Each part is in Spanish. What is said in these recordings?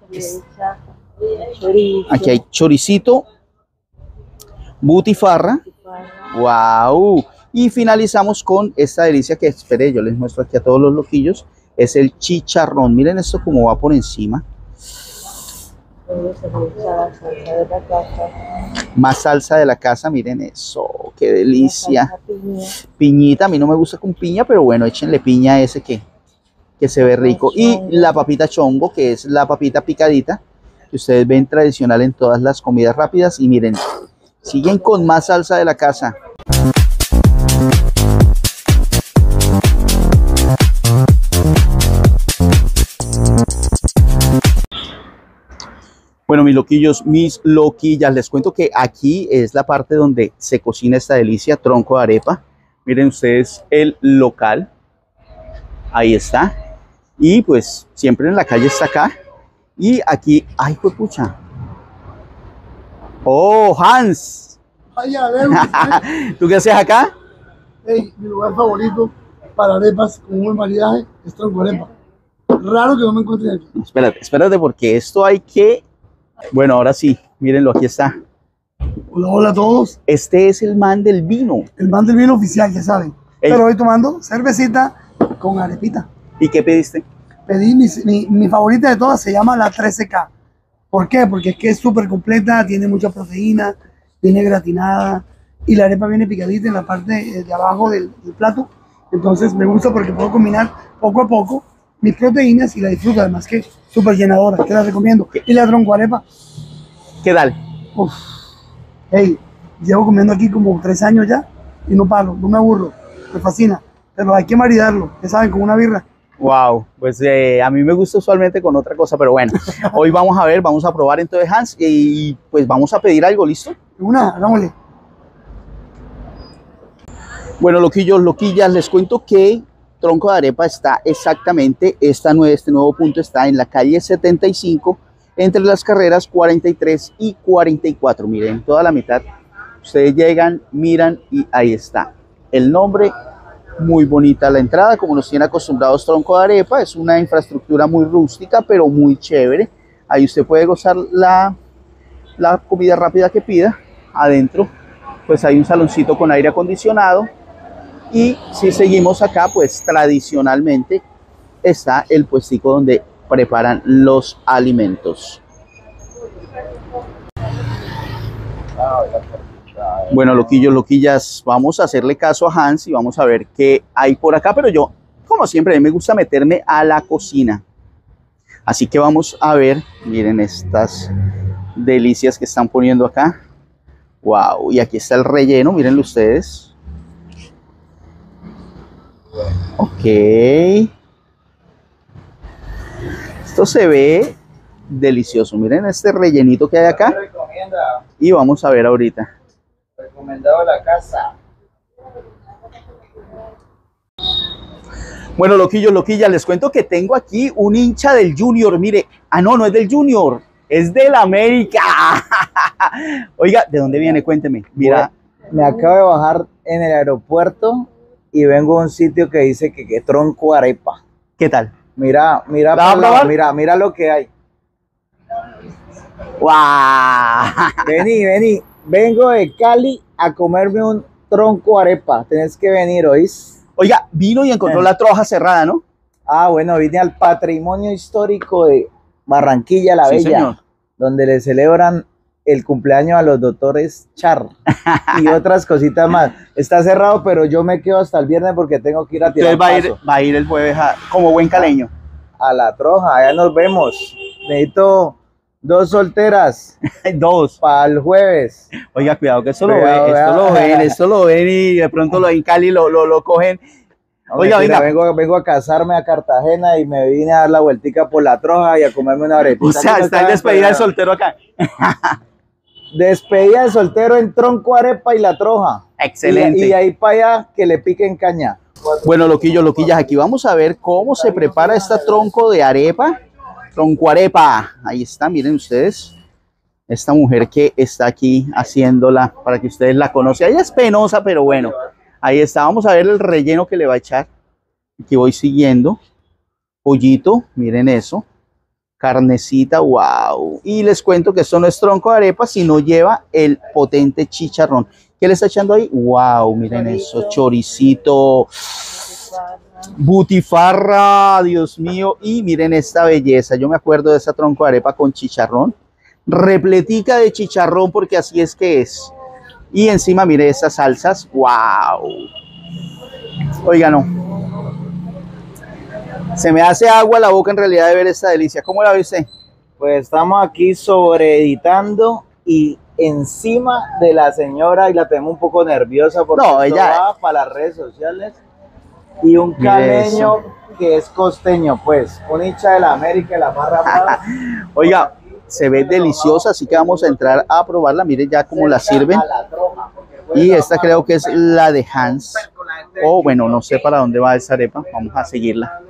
Chorizo. Aquí hay choricito, butifarra. Wow. Y finalizamos con esta delicia que, espere, yo les muestro aquí a todos los loquillos. Es el chicharrón. Miren esto como va por encima. Más salsa de la casa, miren eso, qué delicia. Piñita, a mí no me gusta con piña, pero bueno, échenle piña a ese que se ve rico. Y la papita chongo, que es la papita picadita, que ustedes ven tradicional en todas las comidas rápidas. Y miren, siguen con más salsa de la casa. Bueno, mis loquillos, mis loquillas, les cuento que aquí es la parte donde se cocina esta delicia, tronco de arepa. Miren ustedes el local. Ahí está. Y pues siempre en la calle está acá. Y aquí, ay, pues pucha. Oh, Hans. Ay, a ver, ¿Tú qué haces acá? hey, mi lugar favorito para arepas con un buen maridaje es tronco de arepa. Raro que no me encuentre aquí. Espérate, espérate, porque esto hay que... Bueno, ahora sí, mírenlo, aquí está. Hola, hola a todos. Este es el man del vino. El man del vino oficial, ya saben. Ey. Pero hoy tomando cervecita con arepita. ¿Y qué pediste? Pedí mi favorita de todas, se llama la 13K. ¿Por qué? Porque es que es súper completa, tiene mucha proteína, viene gratinada y la arepa viene picadita en la parte de abajo del plato. Entonces me gusta porque puedo combinar poco a poco mis proteínas y la disfruto, además que súper llenadora, te la recomiendo. Y la tronco arepa, ¿Qué tal? uff, hey, llevo comiendo aquí como 3 años ya y no paro, no me aburro, me fascina. Pero hay que maridarlo, ya saben, con una birra. Wow, pues a mí me gusta usualmente con otra cosa, pero bueno, hoy vamos a ver, vamos a probar entonces, Hans, y pues vamos a pedir algo, ¿listo? Una, hagámosle. Bueno, loquillos, loquillas, les cuento que Tronco de Arepa está exactamente, este nuevo punto está en la calle 75, entre las carreras 43 y 44, miren, toda la mitad. Ustedes llegan, miran y ahí está. El nombre, muy bonita la entrada, como nos tiene acostumbrados Tronco de Arepa, es una infraestructura muy rústica, pero muy chévere. Ahí usted puede gozar la comida rápida que pida. Adentro, pues hay un saloncito con aire acondicionado. Y si seguimos acá, pues tradicionalmente está el puestico donde preparan los alimentos. Bueno, loquillos, loquillas, vamos a hacerle caso a Hans y vamos a ver qué hay por acá. Pero yo, como siempre, a mí me gusta meterme a la cocina. Así que vamos a ver, miren estas delicias que están poniendo acá. Wow, y aquí está el relleno, mírenlo ustedes. Ok. Esto se ve delicioso. Miren este rellenito que hay acá. Y vamos a ver ahorita. Recomendado la casa. Bueno, loquillos, loquillas, les cuento que tengo aquí un hincha del Junior. Mire, no, no es del Junior, es del América. Oiga, ¿de dónde viene? Cuénteme. Mira, Me acabo de bajar en el aeropuerto y vengo a un sitio que dice que tronco arepa. ¿qué tal? Mira, mira, ¿La vas a probar? mira lo que hay. ¡Wow! Vení, vení. Vengo de Cali a comerme un tronco arepa. Tenés que venir, ¿oís? Oiga, vino y encontró la troja cerrada, ¿no? Ah, bueno, vine al patrimonio histórico de Barranquilla la Sí, Bella, señor. donde le celebran el cumpleaños a los doctores Char y otras cositas más. Está cerrado, pero yo me quedo hasta el viernes porque tengo que ir a tirar Entonces va a ir el jueves como buen caleño. a la troja. Allá nos vemos. Necesito 2 solteras 2. para el jueves. Oiga, cuidado que esto Cuidado, esto lo ven y de pronto lo en Cali lo cogen. No, Oiga, mentira, venga. vengo a casarme a Cartagena y me vine a dar la vueltica por la troja y a comerme una arepita. O sea, está en despedida de soltero acá. Despedida de soltero en tronco arepa y la troja. Excelente. Y de ahí para allá que le piquen caña. Bueno, loquillos, loquillas, aquí vamos a ver cómo se prepara esta tronco de arepa. Tronco arepa. Ahí está, miren ustedes. Esta mujer que está aquí haciéndola para que ustedes la conozcan. Ella es penosa, pero bueno. Ahí está. Vamos a ver el relleno que le va a echar. Aquí voy siguiendo. Pollito, miren eso. Carnecita, wow. Y les cuento que esto no es tronco de arepa, sino lleva el potente chicharrón. ¿Qué le está echando ahí? Wow, miren eso, choricito, butifarra, Dios mío. Y miren esta belleza. Yo me acuerdo de esa tronco de arepa con chicharrón. Repletica de chicharrón porque así es que es. Y encima, mire estas salsas. ¡Wow! Oiga, no. Se me hace agua la boca en realidad de ver esta delicia. ¿Cómo la ve usted? Pues estamos aquí sobreeditando y encima de la señora y la tenemos un poco nerviosa porque no, ella va para las redes sociales. Y un caleño que es costeño, pues, un hincha de la América y la barra brava. Oiga, se ve deliciosa, así que vamos a entrar a probarla. Mire ya cómo la sirven. Y esta creo que es la de Hans. O bueno, no sé para dónde va esa arepa. Vamos a seguirla.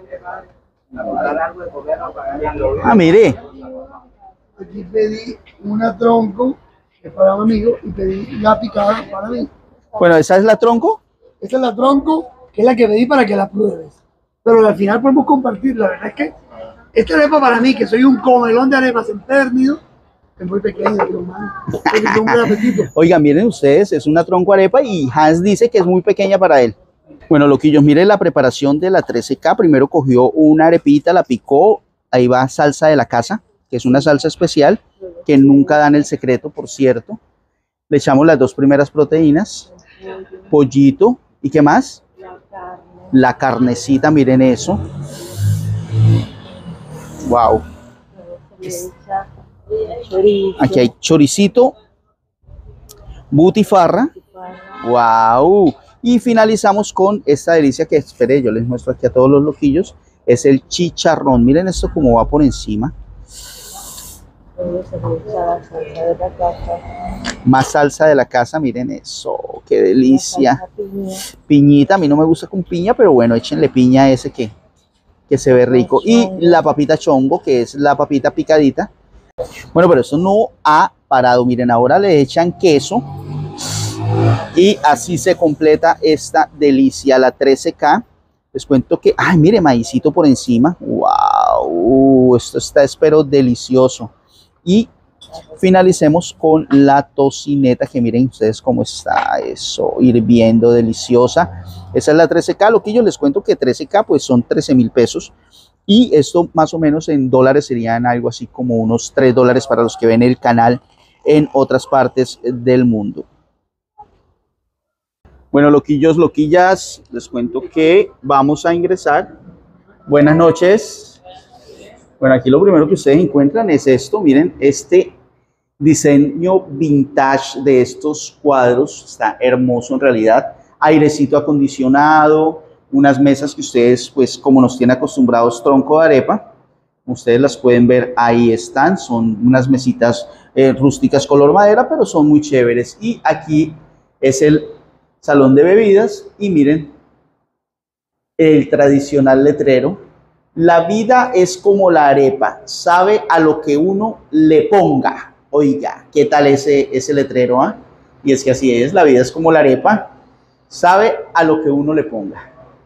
Ah, mire. Aquí pedí una tronco que es para un amigo y pedí la picada para mí. Bueno, ¿esa es la tronco? Esta es la tronco, que es la que pedí para que la pruebes. Pero al final podemos compartir. La verdad es que esta arepa para mí, que soy un comelón de arepas empedernido, es muy pequeña, pero man, un gran apetito. Oigan, miren ustedes, es una tronco arepa y Hans dice que es muy pequeña para él. Bueno, loquillos, miren la preparación de la 13K. Primero cogió una arepita, la picó, ahí va salsa de la casa, que es una salsa especial, que nunca dan el secreto, por cierto. Le echamos las dos primeras proteínas, pollito, ¿y qué más? La carnecita, miren eso. Wow. Aquí hay choricito, butifarra. Wow. Y finalizamos con esta delicia que esperé, yo les muestro aquí a todos los loquillos. Es el chicharrón. Miren esto como va por encima. Más salsa de la casa, miren eso. Qué delicia. Piñita, a mí no me gusta con piña, pero bueno, échenle piña a ese que se ve rico. Y la papita chongo, que es la papita picadita. Bueno, pero eso no ha parado. Miren, ahora le echan queso. Y así se completa esta delicia, la 13K. Les cuento que, ay, mire, maicito por encima. Wow, esto está, espero, delicioso. Y finalicemos con la tocineta, que miren ustedes cómo está eso, hirviendo, deliciosa. Esa es la 13K, loquillos, les cuento que 13K pues son 13,000 pesos. Y esto más o menos en dólares serían algo así como unos $3 para los que ven el canal en otras partes del mundo. Bueno, loquillos, loquillas, les cuento que vamos a ingresar. Buenas noches. Bueno, aquí lo primero que ustedes encuentran es esto. Miren, este diseño vintage de estos cuadros. Está hermoso en realidad. Airecito acondicionado. Unas mesas que ustedes, pues como nos tienen acostumbrados, tronco de arepa. Ustedes las pueden ver, ahí están. Son unas mesitas rústicas color madera, pero son muy chéveres. Y aquí es el salón de bebidas y miren el tradicional letrero. La vida es como la arepa, sabe a lo que uno le ponga. Oiga, ¿qué tal ese letrero? ¿Ah? Y es que así es, la vida es como la arepa, sabe a lo que uno le ponga.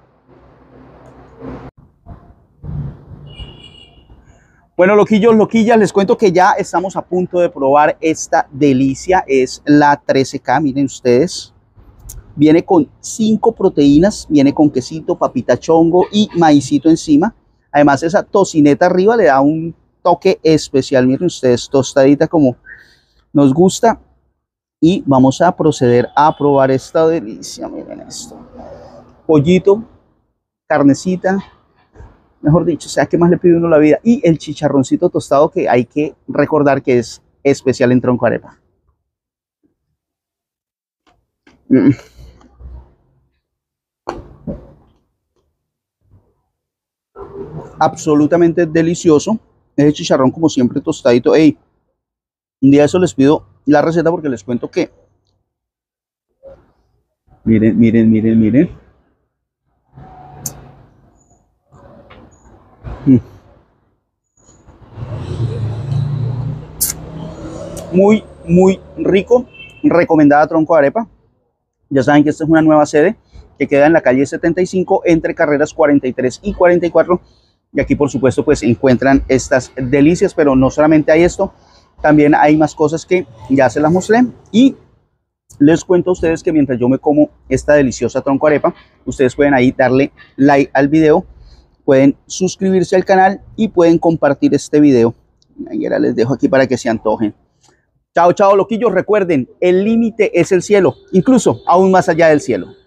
Bueno, loquillos, loquillas, les cuento que ya estamos a punto de probar esta delicia. Es la 13K, miren ustedes. Viene con 5 proteínas, viene con quesito, papita chongo y maicito encima. Además, esa tocineta arriba le da un toque especial. Miren ustedes, tostadita como nos gusta. Y vamos a proceder a probar esta delicia. Miren esto. Pollito, carnecita, mejor dicho, o sea, ¿qué más le pide uno a la vida? Y el chicharroncito tostado, que hay que recordar que es especial en tronco arepa. Absolutamente delicioso. Ese chicharrón como siempre tostadito. Ey, un día eso les pido la receta porque les cuento que miren, miren, miren, miren. Muy, muy rico. Recomendada tronco de arepa. Ya saben que esta es una nueva sede que queda en la calle 75 entre carreras 43 y 44. Y aquí, por supuesto, pues encuentran estas delicias, pero no solamente hay esto, también hay más cosas que ya se las mostré. Y les cuento a ustedes que mientras yo me como esta deliciosa tronco arepa, ustedes pueden ahí darle like al video, pueden suscribirse al canal y pueden compartir este video. Ahora les dejo aquí para que se antojen. Chao, chao, loquillos. Recuerden, el límite es el cielo, incluso aún más allá del cielo.